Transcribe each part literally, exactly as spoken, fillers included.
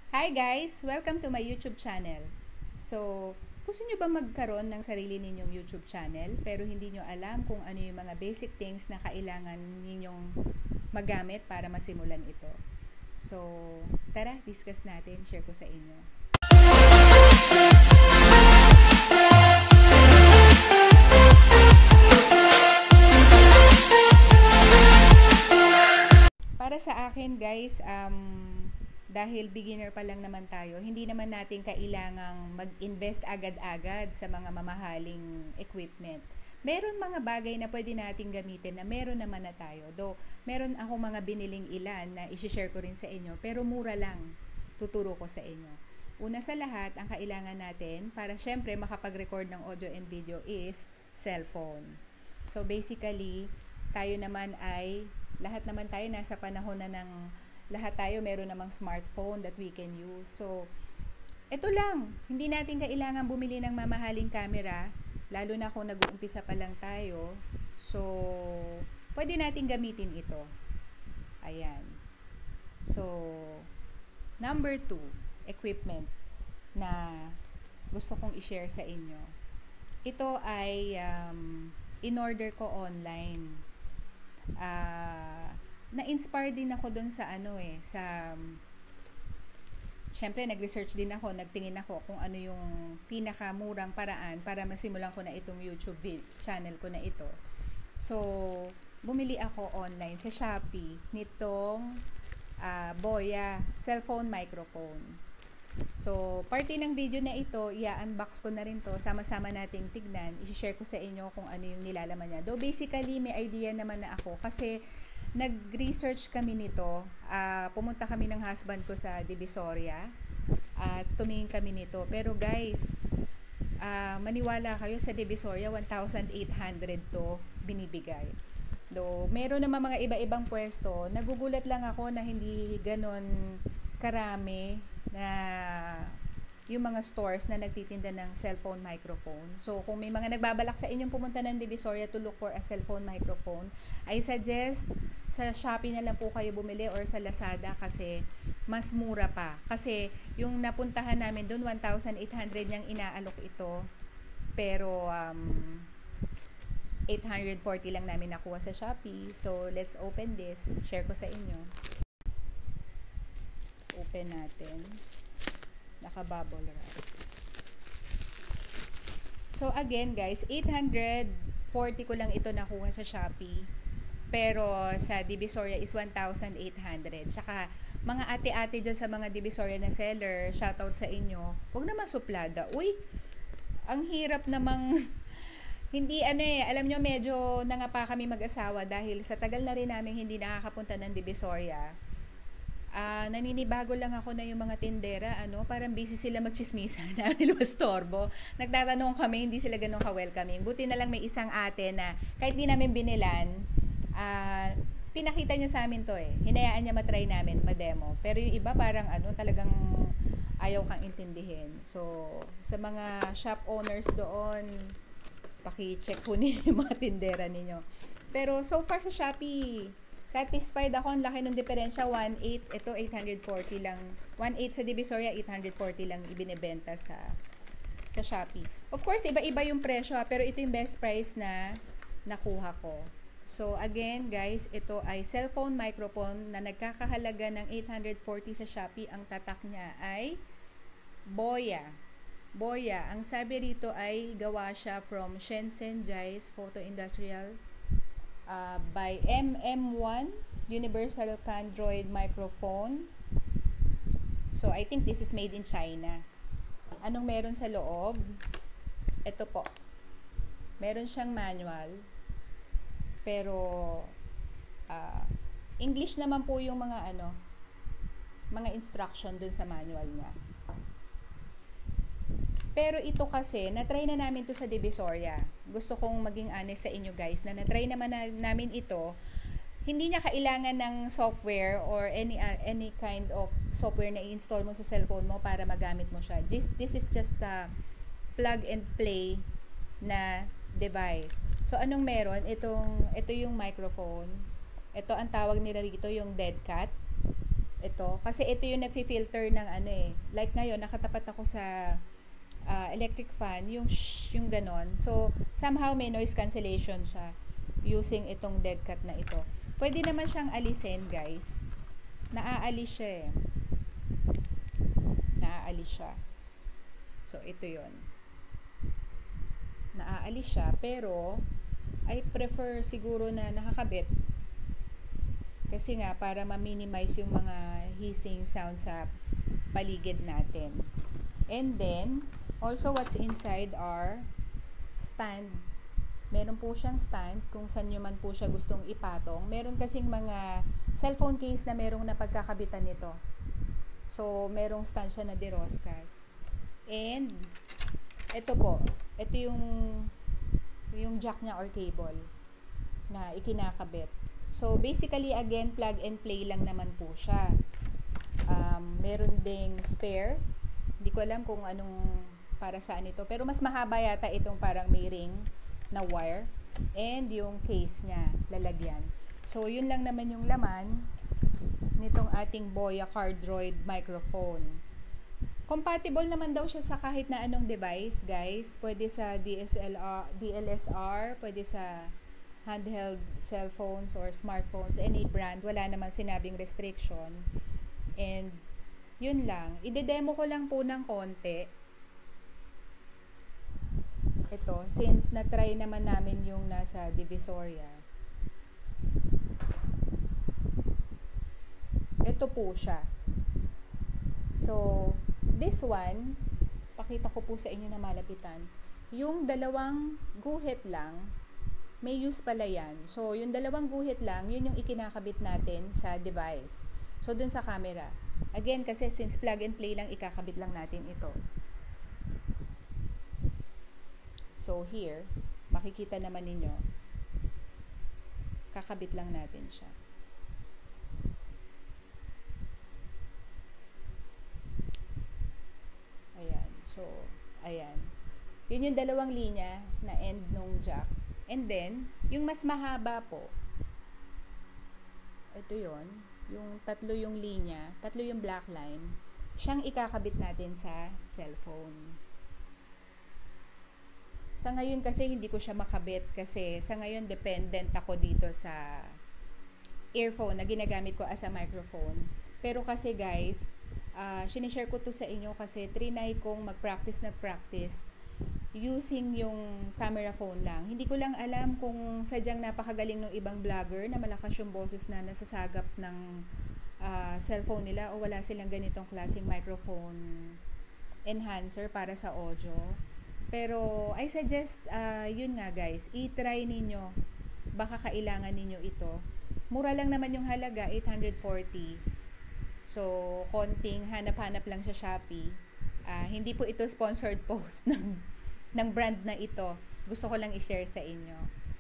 Hi guys! Welcome to my YouTube channel. So, gusto nyo ba magkaroon ng sarili ninyong YouTube channel pero hindi nyo alam kung ano yung mga basic things na kailangan ninyong magamit para masimulan ito? So, tara, discuss natin, share ko sa inyo. Para sa akin guys, um, dahil beginner pa lang naman tayo, hindi naman natin kailangang mag-invest agad-agad sa mga mamahaling equipment. Meron mga bagay na pwede nating gamitin na meron naman na tayo. Though, meron ako mga biniling ilan na isi-share ko rin sa inyo, pero mura lang. Tuturo ko sa inyo. Una sa lahat, ang kailangan natin para syempre makapag-record ng audio and video is cellphone. So basically, tayo naman ay, lahat naman tayo nasa panahon na ng lahat tayo meron namang smartphone that we can use. So, ito lang. Hindi natin kailangan bumili ng mamahaling camera, lalo na kung nag-uumpisa pa lang tayo. So, pwede natin gamitin ito. Ayan. So, number two, equipment na gusto kong i-share sa inyo. Ito ay um, in-order ko online. Ah... Uh, na-inspire din ako doon sa ano eh, sa syempre nag-research din ako, nagtingin ako kung ano yung pinakamurang paraan para masimulan ko na itong YouTube channel ko na ito. So, bumili ako online sa Shopee nitong uh, Boya cellphone microphone. So, parte ng video na ito, i-unbox ko na rin to, sama-sama nating tignan, i-share ko sa inyo kung ano yung nilalaman niya. Though basically, may idea naman na ako kasi nag-research kami nito, uh, pumunta kami ng husband ko sa Divisoria at uh, tumingin kami nito. Pero guys, uh, maniwala kayo sa Divisoria, one thousand eight hundred to binibigay. Do, meron naman mga iba-ibang pwesto. Nagugulat lang ako na hindi ganon karami na yung mga stores na nagtitinda ng cellphone microphone. So, kung may mga nagbabalak sa inyong pumunta ng Divisoria to look for a cellphone microphone, I suggest sa Shopee na lang po kayo bumili or sa Lazada kasi mas mura pa. Kasi yung napuntahan namin doon, one thousand eight hundred niyang inaalok ito. Pero, um, eight hundred forty lang namin nakuha sa Shopee. So, let's open this. Share ko sa inyo. Open natin. Naka-bubble wrap. So again guys, eight hundred forty ko lang ito nakuha sa Shopee. Pero sa Divisoria is one thousand eight hundred. Tsaka mga ate-ate dyan sa mga Divisoria na seller, shoutout sa inyo. Huwag naman suplada. Uy, ang hirap namang hindi ano eh, alam nyo medyo nangapa kami mag-asawa dahil sa tagal na rin namin hindi nakakapunta ng Divisoria. Uh, naninibago lang ako na yung mga tindera, ano, parang busy sila magchismisan dahil wastorbo. Nagtatanong kami, hindi sila ganun ka-welcoming. Buti na lang may isang ate na kahit di namin binilan, uh, pinakita niya sa amin to eh. Hinayaan niya matry namin, ma-demo. Pero yung iba parang ano, talagang ayaw kang intindihin. So, sa mga shop owners doon, paki-check po ninyo yung mga tindera ninyo. Pero so far sa Shopee, satisfied ako, ang laki ng diferensya, one eight, ito eight hundred forty lang. one eight sa Divisoria, eight hundred forty lang ibinebenta sa sa Shopee. Of course, iba-iba yung presyo ha, pero ito yung best price na nakuha ko. So again, guys, ito ay cellphone microphone na nagkakahalaga ng eight hundred forty sa Shopee. Ang tatak niya ay Boya. Boya. Ang sabi rito ay gawa siya from Shenzhen Jais Photo Industrial Uh, by M M one Universal Candroid Microphone. So, I think this is made in China. Anong meron sa loob? Ito po. Meron siyang manual. Pero, uh, English naman po yung mga ano, mga instruction dun sa manual niya. Pero ito kasi, na-try na namin to sa Divisoria. Gusto kong maging honest sa inyo guys, na na-try naman na, namin ito. Hindi niya kailangan ng software or any uh, any kind of software na i-install mo sa cellphone mo para magamit mo siya. This, this is just a plug and play na device. So, anong meron? Itong, ito yung microphone. Ito ang tawag nila rito, yung dead cat. Ito, kasi ito yung nagfi-filter ng ano eh. Like ngayon, nakatapat ako sa uh, electric fan, yung shh, yung ganon. So, somehow may noise cancellation siya using itong dead cat na ito. Pwede naman siyang alisin, guys. Naaalis siya eh. Naaalis siya. So, ito yon. Naaalis siya, pero I prefer siguro na nakakabit. Kasi nga, para ma-minimize yung mga hissing sound sa paligid natin. And then, also what's inside are stand. Meron po siyang stand kung saan nyo man po siya gustong ipatong. Meron kasing mga cellphone case na merong napagkakabitan nito. So, merong stand siya na diroscas. And, ito po, ito yung yung jack niya or cable na ikinakabit. So, basically, again, plug and play lang naman po siya. Um, meron ding spare. Hindi ko alam kung anong para saan ito. Pero mas mahaba yata itong parang may ring na wire. And yung case niya, lalagyan. So, yun lang naman yung laman nitong ating Boya Cardroid microphone. Compatible naman daw siya sa kahit na anong device, guys. Pwede sa D S L R, D L S R, pwede sa handheld cellphones or smartphones, any brand, wala namang sinabing restriction. And yun lang, ide-demo ko lang po ng konti ito, since na-try naman namin yung nasa Divisoria. Ito po siya. So, this one, pakita ko po sa inyo na malapitan. Yung dalawang guhit lang, may use pala yan. So, yung dalawang guhit lang, yun yung ikinakabit natin sa device. So, dun sa camera. Again, kasi since plug and play lang, ikakabit lang natin ito. So, here, makikita naman ninyo, kakabit lang natin siya. Ayan. So, ayan. Yun yung dalawang linya na end nung jack. And then, yung mas mahaba po, ito yon, yung tatlo yung linya, tatlo yung black line, siyang ikakabit natin sa cellphone. Sa ngayon kasi hindi ko siya makabit kasi sa ngayon dependent ako dito sa earphone na ginagamit ko as a microphone. Pero kasi guys, uh, sinishare ko to sa inyo kasi trinay kong mag-practice na practice using yung camera phone lang. Hindi ko lang alam kung sadyang napakagaling ng ibang vlogger na malakas yung boses na nasasagap ng uh, cellphone nila o wala silang ganitong klaseng microphone enhancer para sa audio. Pero I suggest, uh, yun nga guys, i-try ninyo. Baka kailangan ninyo ito. Mura lang naman yung halaga, eight hundred forty. So, konting hanap-hanap lang sa Shopee. Uh, hindi po ito sponsored post ng, ng brand na ito. Gusto ko lang i-share sa inyo.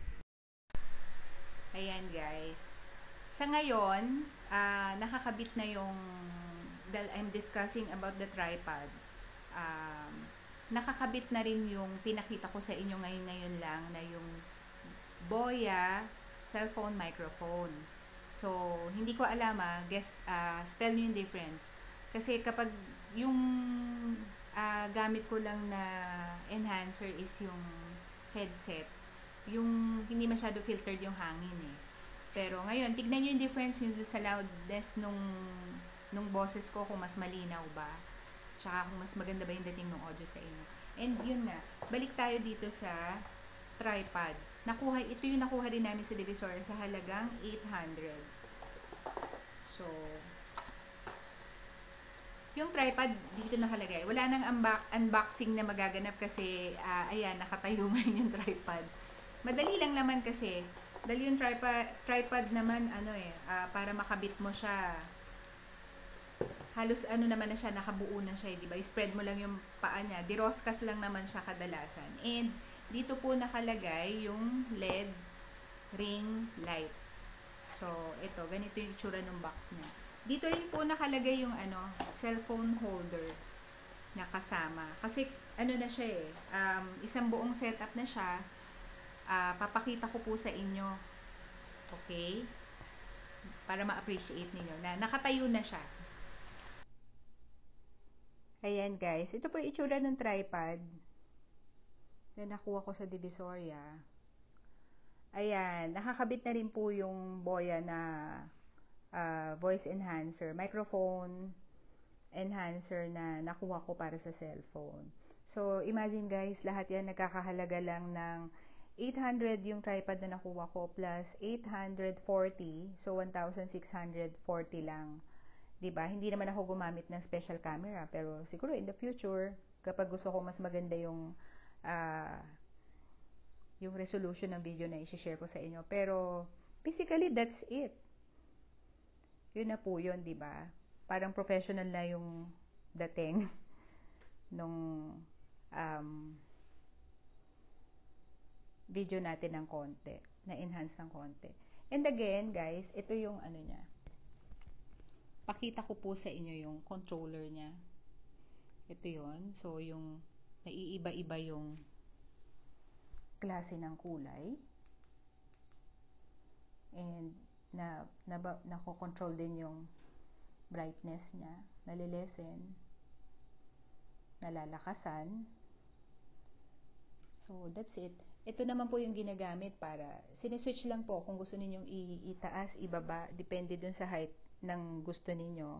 Ayan guys. Sa ngayon, uh, nakakabit na yung, dahil I'm discussing about the tripod. Um, nakakabit na rin yung pinakita ko sa inyo ngayon-ngayon lang na yung Boya cellphone microphone. So, hindi ko alam ah, guess, uh, spell nyo yung difference. Kasi kapag yung uh, gamit ko lang na enhancer is yung headset, yung hindi masyado filtered yung hangin eh. Pero ngayon, tignan nyo yung difference yung sa loudness nung, nung boses ko kung mas malinaw ba. Tsaka kung mas maganda ba yung dating ng audio sa inyo. And yun nga, balik tayo dito sa tripod. Nakuha, ito yung nakuha rin namin sa Divisoria sa halagang eight hundred. So, yung tripod dito nakalagay. Wala nang unbox, unboxing na magaganap kasi, uh, ayan, nakatayo ngayon yung tripod. Madali lang naman kasi, dahil yung tripod, tripod naman, ano eh, uh, para makabit mo siya, halos ano naman na siya, nakabuo na siya, di ba? I-spread mo lang yung paa niya. Diroscas lang naman siya kadalasan. And dito po nakalagay yung L E D ring light. So, ito, ganito yung tsura ng box niya. Dito rin po nakalagay yung ano, cellphone holder na kasama. Kasi ano na siya eh, um, isang buong setup na siya. Uh, papakita ko po sa inyo. Okay? para ma-appreciate ninyo na nakatayo na siya. Ayan guys, ito po yung itsura ng tripod na nakuha ko sa Divisoria. Ayan, nakakabit na rin po yung Boya na uh, voice enhancer, microphone enhancer na nakuha ko para sa cellphone. So, imagine guys, lahat yan nagkakahalaga lang ng eight hundred yung tripod na nakuha ko plus eight hundred forty, so one thousand six hundred forty lang. 'Di ba? Hindi naman ako gumamit ng special camera, pero siguro in the future, kapag gusto ko mas maganda yung uh, yung resolution ng video na i-share ko sa inyo. Pero basically that's it. Yun na po yun, 'di ba? Parang professional na yung dating nung um, video natin ng konti, na enhance ng konti. And again, guys, ito yung ano niya. Pakita ko po sa inyo yung controller niya. Ito yon. So, yung naiiba-iba yung klase ng kulay. And na, na nako-control din yung brightness niya. Nalilesen. Nalalakasan. So, that's it. Ito naman po yung ginagamit para, sineswitch lang po kung gusto ninyong itaas, ibaba, depende dun sa height ng gusto ninyo.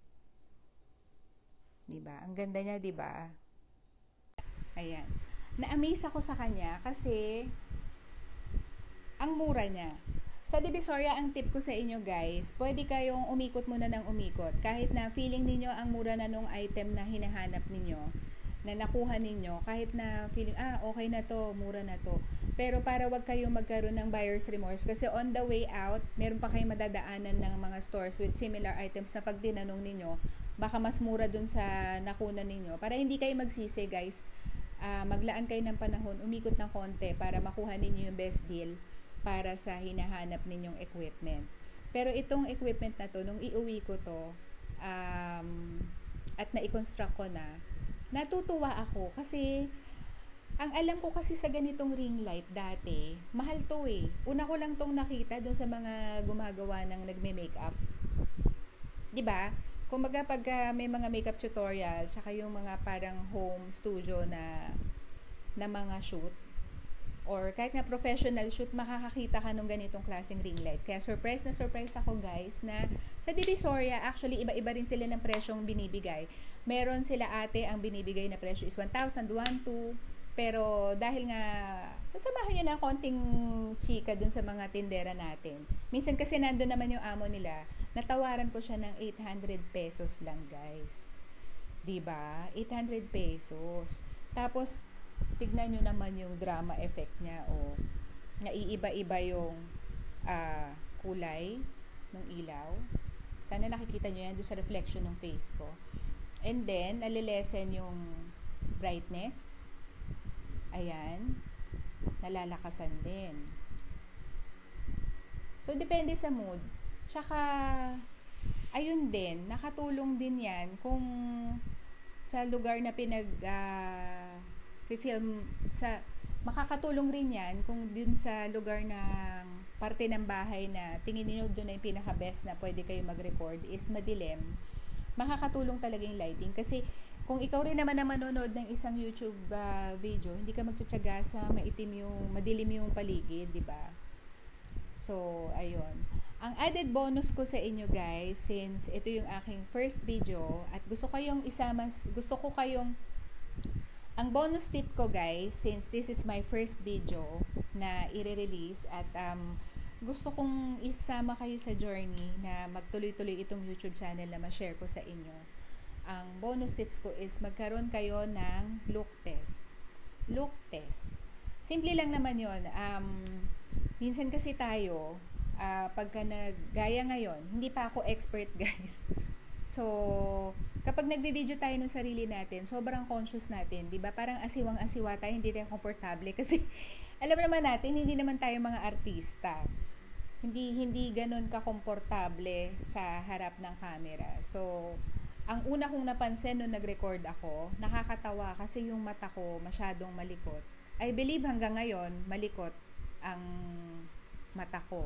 Diba? Ang ganda niya, diba? Ayan. Na-amaze ako sa kanya kasi ang mura niya. Sa Divisoria, ang tip ko sa inyo guys, pwede kayong umikot muna ng umikot. Kahit na feeling ninyo ang mura na nung item na hinahanap ninyo, na nakuha ninyo, kahit na feeling, ah, okay na to, mura na to. Pero para wag kayong magkaroon ng buyer's remorse, kasi on the way out, meron pa kayong madadaanan ng mga stores with similar items na pag tinanong ninyo, baka mas mura dun sa nakuna ninyo. Para hindi kayo magsisi guys, uh, maglaan kayo ng panahon, umikot ng konti para makuha ninyo yung best deal para sa hinahanap ninyong equipment. Pero itong equipment na to, nung iuwi ko to, um, at na-construct ko na, natutuwa ako kasi ang alam ko kasi sa ganitong ring light dati, mahal to eh. Una ko lang tong nakita doon sa mga gumagawa ng nagme-makeup. 'Di ba? Kumbaga pag uh, may mga makeup tutorial, saka yung mga parang home studio na na mga shoot or kahit nga professional shoot, makakakita ka ng ganitong klaseng ring light. Kaya surprise na surprise ako guys na sa Divisoria, actually iba-iba rin sila ng presyong binibigay. Meron sila ate, ang binibigay na presyo is one thousand, one thousand two hundred. Pero dahil nga, sasamahan nyo ng konting chika dun sa mga tindera natin. Minsan kasi nandun naman yung amo nila, natawaran ko siya ng eight hundred pesos lang guys. Diba? eight hundred pesos. Tapos, tignan nyo naman yung drama effect niya o naiiba-iba yung uh, kulay ng ilaw. Sana nakikita nyo yan doon sa reflection ng face ko. And then, nalilesen yung brightness. Ayan. Nalalakasan din. So, depende sa mood. Tsaka, ayun din, nakatulong din yan kung sa lugar na pinag uh, film sa makakatulong rin yan kung dun sa lugar ng parte ng bahay na tingin niyo doon na yung pinaka best na pwede kayo mag-record is madilim. Makakatulong talaga yung lighting kasi kung ikaw rin naman na manonood ng isang YouTube uh, video, hindi ka magtsatsaga sa maitim yung madilim yung paligid, di ba? So, ayun. Ang added bonus ko sa inyo guys, since ito yung aking first video at gusto kayong isama, gusto ko kayong ang bonus tip ko guys, since this is my first video na i-release at um, gusto kong isama kayo sa journey na magtuloy-tuloy itong YouTube channel na ma-share ko sa inyo. Ang bonus tips ko is magkaroon kayo ng look test. Look test. Simple lang naman yon. Um, minsan kasi tayo, uh, pagka naggaya ngayon, hindi pa ako expert guys. So, kapag nagbe-video tayo ng sarili natin, sobrang conscious natin, 'di ba? Parang asiwang-asiwa tayo, hindi tayo komportable kasi alam naman natin, hindi naman tayo mga artista. Hindi hindi ganoon ka komportable sa harap ng camera. So, ang una kong napansin nung nag-record ako, nakakatawa kasi yung mata ko masyadong malikot. I believe hanggang ngayon, malikot ang mata ko.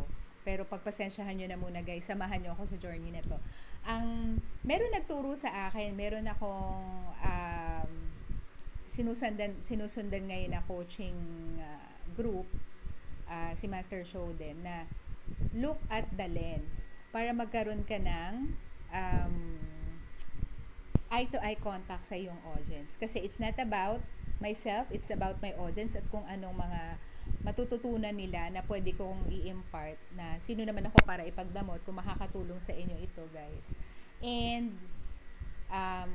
Pero pagpasensyahan nyo na muna guys, samahan nyo ako sa journey na to. Ang, meron nagturo sa akin, meron akong um, sinusundan, sinusundan ngayon na coaching uh, group, uh, si Master Shoden, na look at the lens para magkaroon ka ng um, eye-to-eye contact sa iyong audience. Kasi it's not about myself, it's about my audience at kung anong mga matututunan nila na pwede kong i-impart na sino naman ako para ipagdamot kung makakatulong sa inyo ito guys. And um,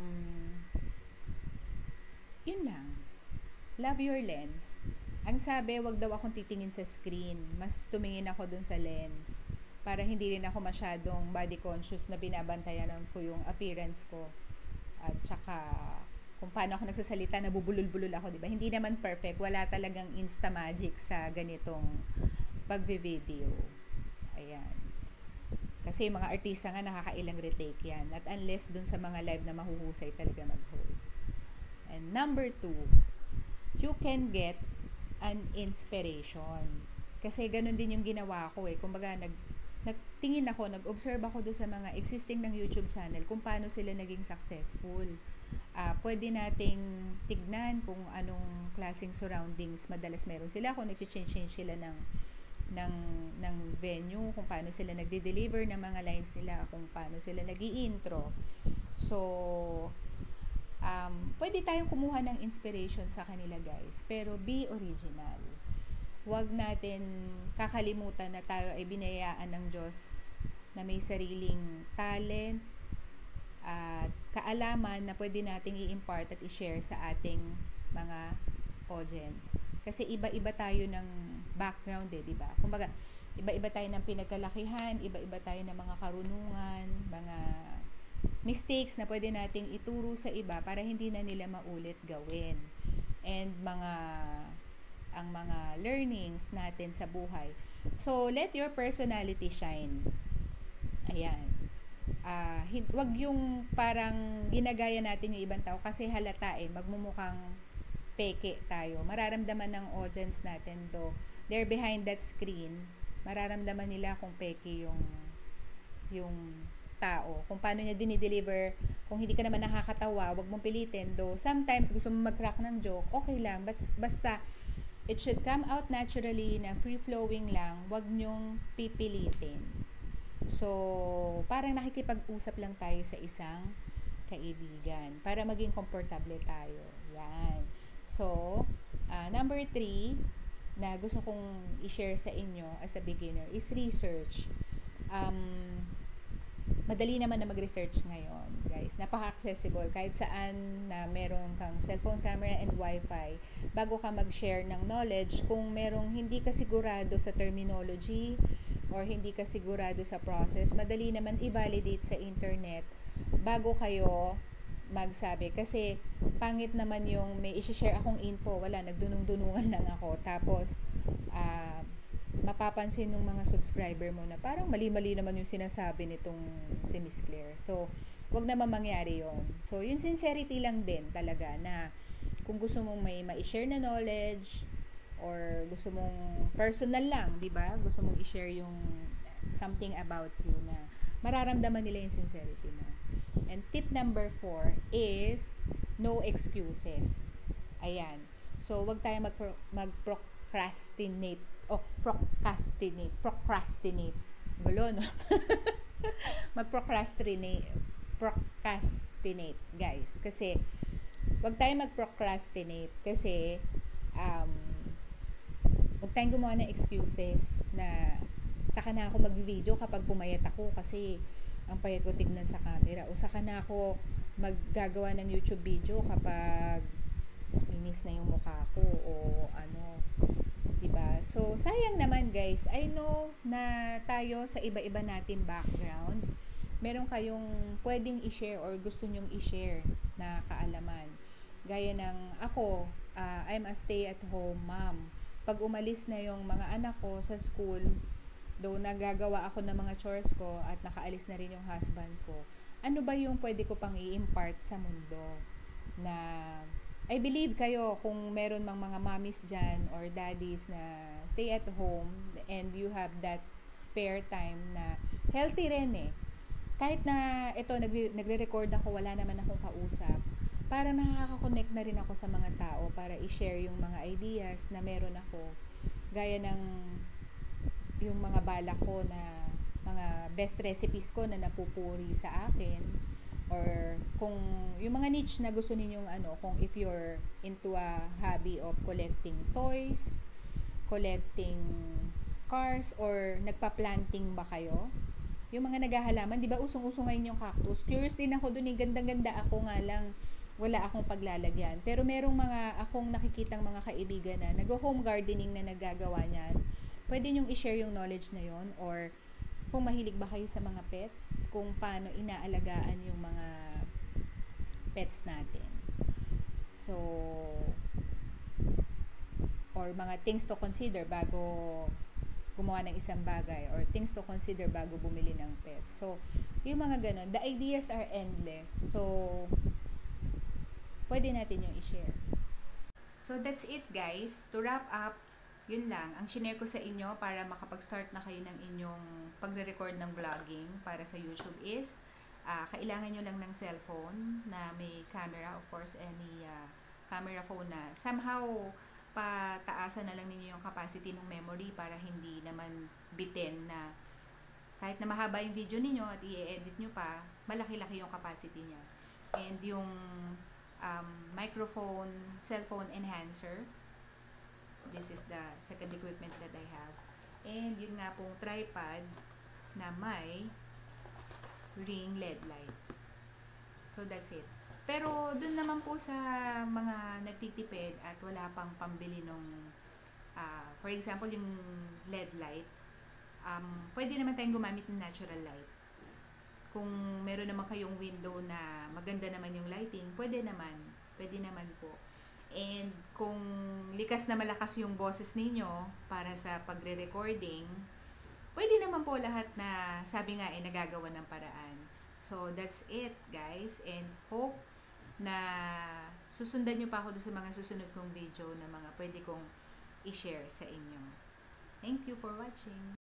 yun lang. Love your lens. Ang sabi, wag daw akong titingin sa screen. Mas tumingin ako dun sa lens para hindi rin ako masyadong body conscious na binabantayan ko yung appearance ko. At saka kung paano ako nagsasalita, nabubulol-bulol ako, di ba? Hindi naman perfect. Wala talagang insta magic sa ganitong pagbe-video. Ayan. Kasi mga artista nga nakakailang retake yan. At unless dun sa mga live na mahuhusay talaga mag-host. And number two, you can get an inspiration. Kasi ganun din yung ginawa ko eh. Kumbaga, nag, nagtingin ako, nag-observe ako doon sa mga existing ng YouTube channel kung paano sila naging successful. Uh, pwede nating tignan kung anong klaseng surroundings madalas meron sila, kung nag-change sila ng, ng, ng venue, kung paano sila nagde-deliver ng mga lines nila, kung paano sila nag-i-intro. So, um, pwede tayong kumuha ng inspiration sa kanila guys, pero be original. Huwag natin kakalimutan na tayo ay binayaan ng Diyos na may sariling talent at kaalaman na pwede nating i-impart at i-share sa ating mga audience. Kasi iba-iba tayo ng background eh, di ba? Kumbaga, iba-iba tayo ng pinagkalakihan, iba-iba tayo ng mga karunungan, mga mistakes na pwede nating ituro sa iba para hindi na nila maulit gawin. And mga ang mga learnings natin sa buhay. So, let your personality shine. Ayan. Uh, wag yung parang ginagaya natin yung ibang tao kasi halata eh, magmumukhang peke tayo. Mararamdaman ng audience natin do, they're behind that screen, mararamdaman nila kung peke yung yung tao. Kung paano niya dinideliver, kung hindi ka naman nakakatawa, wag mong pilitin. Do, sometimes gusto mo mag-crack ng joke, okay lang, basta it should come out naturally na free-flowing lang, wag nyong pipilitin. So, parang nakikipag-usap lang tayo sa isang kaibigan para maging komportable tayo. Yan. So, uh, number three na gusto kong i-share sa inyo as a beginner is research. Um, madali naman na mag-research ngayon, guys. Napaka-accessible. Kahit saan na meron kang cellphone camera and wifi, bago ka mag-share ng knowledge, kung merong hindi ka sigurado sa terminology or hindi ka sigurado sa process, madali naman i-validate sa internet bago kayo magsabi. Kasi pangit naman yung may i-share akong info, wala, nagdunong-dunungan lang ako. Tapos, ah, uh, mapapansin ng mga subscriber mo na parang mali-mali naman yung sinasabi nitong si Miss Claire. So, wag naman mangyari yon. So, yung sincerity lang din talaga na kung gusto mong may ma-share na knowledge or gusto mong personal lang, di ba? Gusto mong i-share yung something about you na mararamdaman nila yung sincerity mo. And tip number four is no excuses. Ayan. So, wag tayo mag mag-procrastinate o procrastinate, procrastinate. Gulo, no? Mag-procrastinate, procrastinate, guys. Kasi, wag tayo mag-procrastinate kasi, um, wag tayong gumawa ng excuses na saka na ako mag-video kapag pumayat ako kasi ang payat ko tignan sa camera, o saka na ako maggagawa ng YouTube video kapag makinis na yung mukha ko o ano, diba? So, sayang naman guys. I know na tayo sa iba-iba nating background, meron kayong pwedeng i-share or gusto nyong i-share na kaalaman. Gaya ng ako, uh, I'm a stay-at-home mom. Pag umalis na yung mga anak ko sa school, though nagagawa ako ng mga chores ko at nakaalis na rin yung husband ko, ano ba yung pwede ko pang i-impart sa mundo? Na I believe kayo kung meron mang mga mommies dyan or daddies na stay at home and you have that spare time na healthy rin eh. Kahit na ito, nag- nagre-record ako, wala naman akong kausap, para nakaka-connect na rin ako sa mga tao para i-share yung mga ideas na meron ako. Gaya ng yung mga balak ko na mga best recipes ko na napupuri sa akin, or kung yung mga niche na gusto ninyong ano, kung if you're into a hobby of collecting toys, collecting cars, or nagpa-planting ba kayo? Yung mga naghahalaman, di ba usong-usong ngayon yung cactus? Curious din ako dun eh, gandang-ganda ako, nga lang wala akong paglalagyan. Pero merong mga akong nakikitang mga kaibigan na nag-home gardening na naggagawa niyan. Pwede nyong i-share yung knowledge na yon, or kung mahilig ba kayo sa mga pets, kung paano inaalagaan yung mga pets natin. So, or mga things to consider bago gumawa ng isang bagay, or things to consider bago bumili ng pets. So, yung mga ganun, the ideas are endless. So, pwede natin yung i-share. So, that's it guys. To wrap up, yun lang. Ang shinare ko sa inyo para makapag-start na kayo ng inyong pagre-record ng vlogging para sa YouTube is, uh, kailangan nyo lang ng cellphone na may camera, of course, any uh, camera phone na somehow pataasan na lang ninyo yung capacity ng memory para hindi naman bitin na kahit na mahaba yung video ninyo at i-edit nyo pa, malaki-laki yung capacity niya. And yung um, microphone, cellphone enhancer, this is the second equipment that I have. And yun nga pong tripod na may ring L E D light. So that's it. Pero dun naman po sa mga nagtitipid at wala pang pambili nung uh, for example yung L E D light, um, pwede naman tayong gumamit ng natural light. Kung meron naman kayong window na maganda naman yung lighting, pwede naman. Pwede naman po. And kung likas na malakas yung boses ninyo para sa pagre-recording, pwede naman po lahat na sabi nga eh nagagawa ng paraan. So that's it guys, and hope na susundan nyo pa ako doon sa mga susunod kong video na mga pwede kong i-share sa inyo. Thank you for watching!